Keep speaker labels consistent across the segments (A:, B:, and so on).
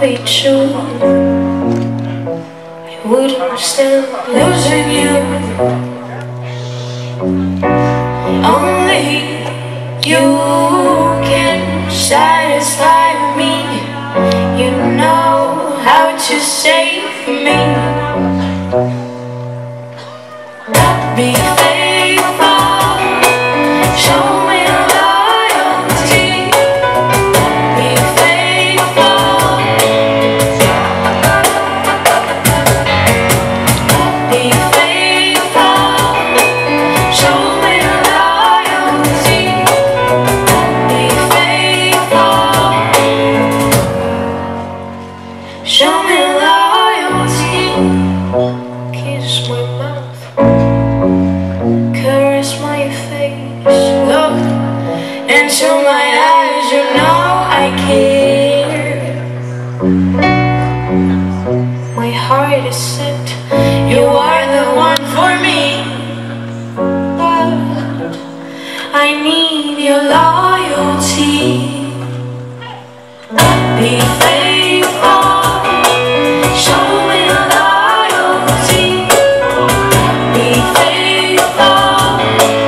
A: be true, I wouldn't stand losing you. Only you can satisfy me. You know how to save me. Be faithful, show me loyalty. Be faithful, be faithful, show me loyalty. Be faithful, show me loyalty. Kiss my mouth, caress my face, look into my eyes, you know I care. My heart is set, you are the one for me, but I need your loyalty. Be faithful, show me loyalty. Be faithful,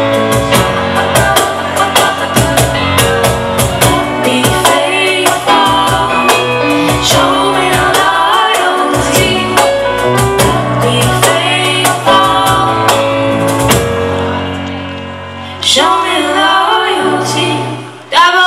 A: be faithful, show me loyalty. Be faithful, show me loyalty.